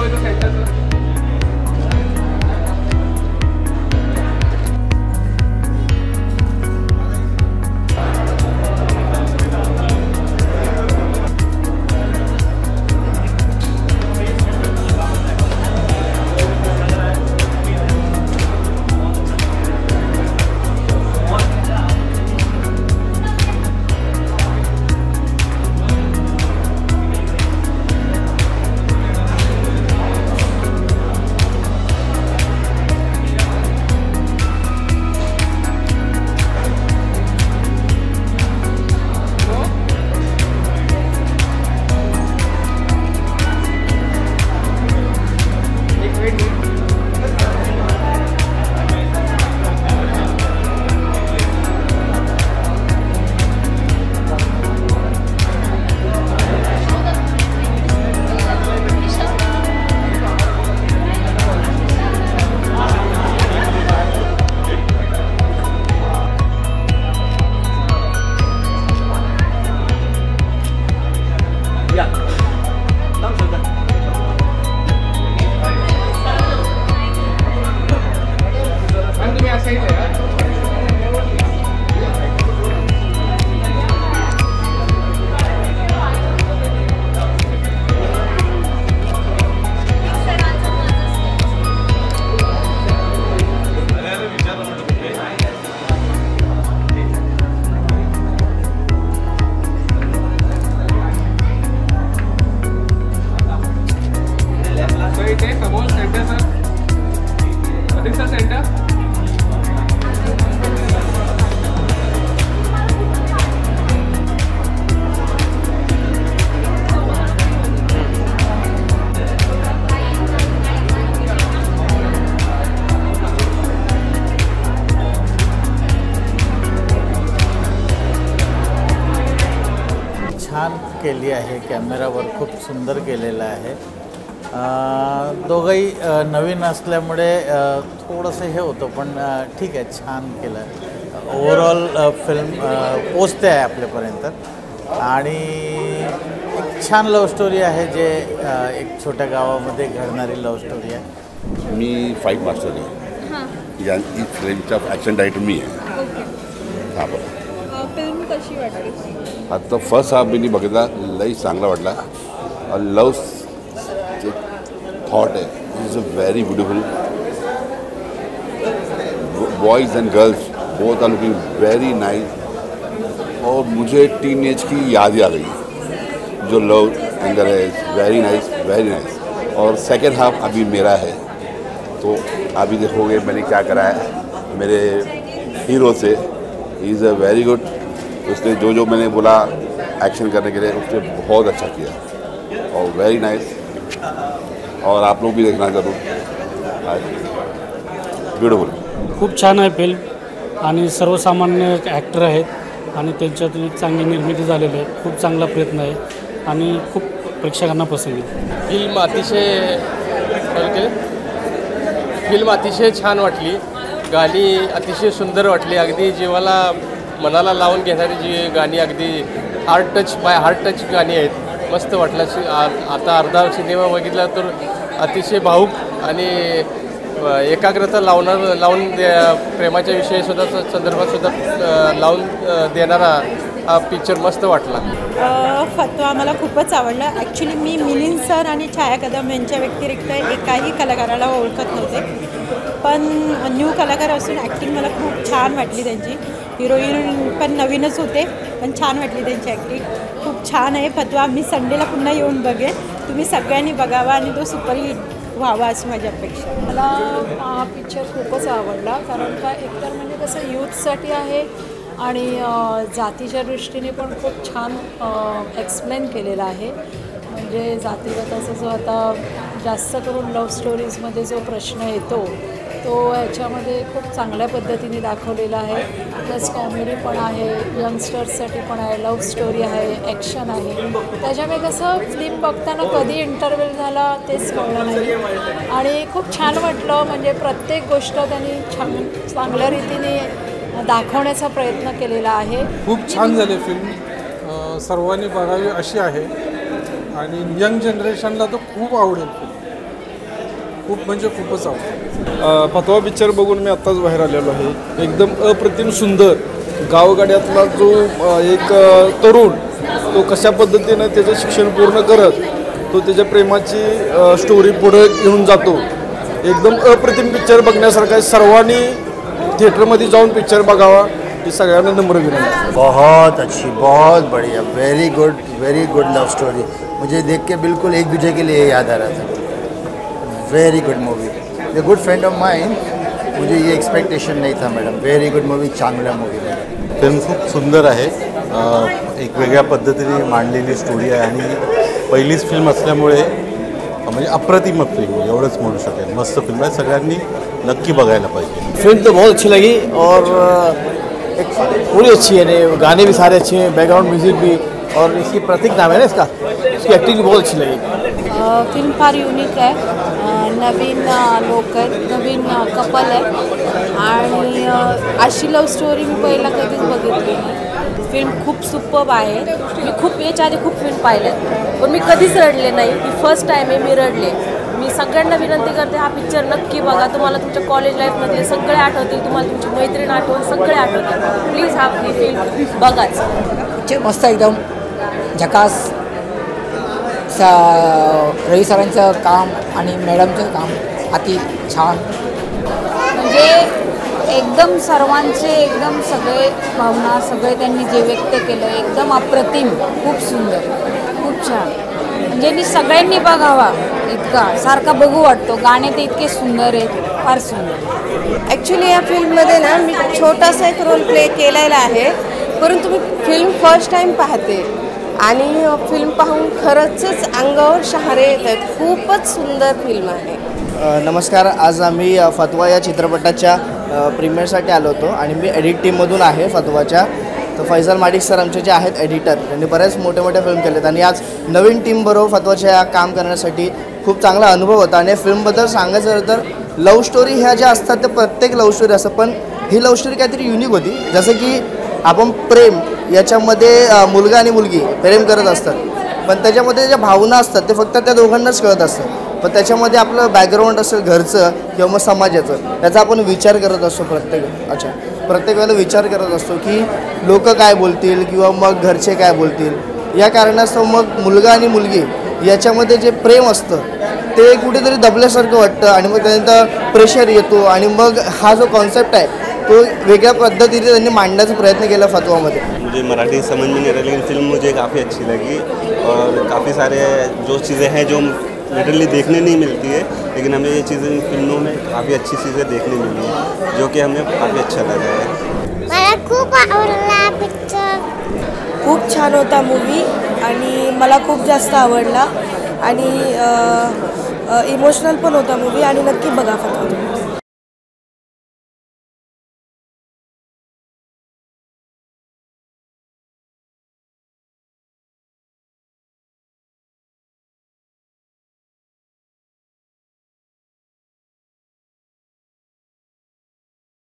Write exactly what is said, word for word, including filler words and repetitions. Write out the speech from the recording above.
बघितलं सेंटरचं? छान केली आहे, कॅमेरावर खूप सुंदर केलेलं आहे। दोघंही नवीन असल्यामुळे थोडंसं हे होतं, पण ठीक आहे, छान केलं आहे। ओव्हरऑल फिल्म पोचते आहे आपल्यापर्यंत आणि एक छान लव्ह स्टोरी आहे, जे एक छोट्या गावामध्ये घडणारी लव्ह स्टोरी आहे। मी फाईट मास्टर आहे, या फिल्मचा ॲक्शन डायरेक्टर मी आहे। हां बरं, फिल्म कशी वाटली? आता फर्स्ट हाफ मी बघितला, लई चांगला वाटला। लव जे थॉट है is a very beautiful. Boys and girls both are looking very nice, और मुझे टीन एज की याद ही आ गई। जो लव एंगल है वेरी नाइस, वेरी नाइस। और सेकेंड हाफ अभी मेरा है, तो अभी देखोगे मैंने क्या करा है मेरे हीरो से। He is a very good, उसने जो जो मैंने बोला एक्शन करने के लिए उसने बहुत अच्छा किया और वेरी नाइस। और आप लोग भी देखना जरूर, ब्यूटीफुल। खूप छान आहे फिल्म आणि सर्वसामान्य ॲक्टर आहेत आणि त्यांच्यातून एक चांगली निर्मिती झालेली आहे। खूप चांगला प्रयत्न आहे आणि खूप प्रेक्षकांना पसंत आहे। फिल्म अतिशय फिल्म अतिशय छान वाटली, गाणी अतिशय सुंदर वाटली, अगदी जीवाला मनाला लावून घेणारी जी गाणी, अगदी heart touch by heart touch गाणी आहेत। मस्त वाटलं। आता अर्धा सिनेमा बघितला तर अतिशय भावूक आणि एकाग्रता लावणार लावून दे प्रेमाच्या विषयीसुद्धा संदर्भातसुद्धा लावून देणारा हा पिक्चर मस्त वाटला। फतवा मला खूपच आवडला। ॲक्च्युली मी मिलिंद सर आणि छाया कदम यांच्या व्यतिरिक्त एकाही कलाकाराला ओळखत नव्हते, पण न्यू कलाकार असून ॲक्टिंग मला खूप छान वाटली त्यांची। हिरोईन पण नवीनच होते, पण छान वाटली त्यांची ॲक्टिंग, खूप छान आहे। फतवा मी संडेला पुन्हा येऊन बघेन, तुम्ही सगळ्यांनी बघावा आणि तो सुपरहिट व्हावा अशी माझी अपेक्षा। मला हा पिक्चर खूपच आवडला, कारण का एकतर म्हणजे कसं यूथसाठी आहे आणि जातीच्या दृष्टीने पण खूप छान एक्सप्लेन केलेला आहे। म्हणजे जातीगताचा जो आता जास्त करून लव्ह स्टोरीजमध्ये जो प्रश्न येतो तो ह्याच्यामध्ये खूप चांगल्या पद्धतीने दाखवलेला आहे। प्लस कॉमेडी पण आहे, यंगस्टर्ससाठी पण आहे, लव्ह स्टोरी आहे, ॲक्शन आहे। त्याच्यामुळे कसं फिल्म बघताना कधी इंटरव्हेल झाला तेच कळलं नाही आणि खूप छान वाटलं। म्हणजे प्रत्येक गोष्ट त्यांनी छान चांगल्या रीतीने दाखवण्याचा प्रयत्न केलेला आहे। खूप छान झाले फिल्म, सर्वांनी बघावी अशी आहे आणि यंग जनरेशनला तो खूप आवडेल फिल्म। खूप म्हणजे खूपच आवडतं. फतवा पिक्चर बघून मी आत्ताच बाहेर आलेलो आहे. एकदम अप्रतिम सुंदर गावगाड्यातला जो अ, एक अ, तरुण तो कशा पद्धतीनं त्याचं शिक्षण पूर्ण करत तो त्याच्या प्रेमाची अ, स्टोरी पुढे घेऊन जातो. एकदम अप्रतिम पिक्चर बघण्यासारखा आहे. सर्वांनी थिएटरमध्ये जाऊन पिक्चर बघावा ही सगळ्यांना नम्र विनंती. बहुत अच्छी, बहुत बढ़िया, very good, very good love story. मुझे देख के बिल्कुल एक दूसरे के लिए याद आ रहा था. Very good movie. A good friend of mind. मुझे ये एक्सपेक्टेशन नहीं था मॅडम. व्हेरी गुड मूवी, चांगला मूवी. फिल्म खूप सुंदर आहे. एक वेगळ्या पद्धतीने मांडलेली स्टोरी आहे आणि पहिलीच फिल्म असल्यामुळे म्हणजे अप्रतिम फिल्म एवढंच म्हणू शकेल. मस्त फिल्म आहे, सगळ्यांनी नक्की बघायला पाहिजे. फिल्म तो बहुत अच्छी लगी और एक पूरी अच्छी है, गाने भी सारे अच्छे हैं, बैकग्राउंड म्यूजिक भी, और इसकी प्रतीक नाम है ना इसका, इसकी एक्टिंग भी बहुत अच्छी लगी. फिल्म फार युनिक आहे. अ, नवीन अ, लोक आहेत, नवीन अ, कपल आहे आणि अ, अशी लव्ह स्टोरी मी पहिला कधीच बघितली नाही. फिल्म खूप सुपर्ब आहे. मी खूप याच्या आधी खूप फिल्म पाहिले पण मी कधीच रडले नाही. ही फर्स्ट टाईम आहे मी रडले. मी सगळ्यांना विनंती करते हा पिक्चर नक्की बघा. तुम्हाला तुमच्या कॉलेज लाईफमधले सगळे आठवतील, तुम्हाला तुमची मैत्रीण आठवून सगळे आठवतील. प्लीज हा ही फिल्म बघाच. पिक्चर मस्त एकदम झकास. सा रवी सरांचं काम आणि मॅडमचं काम अति छान. म्हणजे एकदम सर्वांचे एकदम सगळे भावना सगळे त्यांनी जे व्यक्त केलं एकदम अप्रतिम, खूप सुंदर, खूप छान. म्हणजे मी सगळ्यांनी बघावा इतका सारखा बघू वाटतो. गाणे ते इतके सुंदर आहेत, फार सुंदर. ॲक्च्युली या फिल्ममध्ये ना मी छोटासा एक रोल प्ले केलेला आहे, परंतु मी फिल्म फर्स्ट टाईम पाहते आणि फिल्म पाहून खरंच अंगावर शहारे येत आहेत. खूपच सुंदर फिल्म आहे. नमस्कार. आज आम्ही फतवा या चित्रपटाच्या प्रीमियरसाठी आलो होतो आणि मी एडिट टीममधून आहे फतवाच्या. तर फैजल माडिक सर आमचे जे आहेत एडिटर, त्यांनी बऱ्याच मोठ्या मोठ्या फिल्म केलेत आणि आज नवीन टीमबरोबर फतवाच्या काम करण्यासाठी खूप चांगला अनुभव होता. आणि फिल्मबद्दल सांगायचं झालं तर लव्ह स्टोरी ह्या ज्या असतात त्या प्रत्येक लव्ह स्टोरी असतात, पण ही लव्ह स्टोरी काहीतरी युनिक होती. जसं की आपण प्रेम याच्यामध्ये मुलगा आणि मुलगी प्रेम करत असतात, पण त्याच्यामध्ये ज्या भावना असतात ते फक्त त्या दोघांनाच कळत असतात. पण त्याच्यामध्ये आपलं बॅकग्राऊंड असेल घरचं किंवा मग समाजाचं, त्याचा आपण विचार करत असतो प्रत्येक अच्छा प्रत्येक वेळेला विचार करत असतो की लोक काय बोलतील किंवा मग घरचे काय बोलतील. या कारणास्तव मग मुलगा आणि मुलगी याच्यामध्ये जे प्रेम असतं ते कुठेतरी दबल्यासारखं वाटतं आणि मग त्यानंतर प्रेशर येतो आणि मग हा जो कॉन्सेप्ट आहे तो वेगळ्या पद्धतीने त्यांनी मांडण्याचा प्रयत्न केला फतवामध्ये. मुझे मराठी समझ में नहीं रहा, लेकिन फिल्म मुझे काफ़ी अच्छी लगी और काफ़ी सारे जो चीज़ें हैं जो लिटरली देखने नहीं मिलती है, लेकिन हमें ये चीज़ें इन फिल्मों में काफ़ी अच्छी चीज़ें देखने मिली हैं जो कि हमें काफ़ी अच्छा लगा है. मला खूप आवडला पिक्चर. खूप छान होता मूवी आणि मला खूप जास्त आवडला आणि इमोशनल पण होता मूवी आणि नक्की बघा फतवा.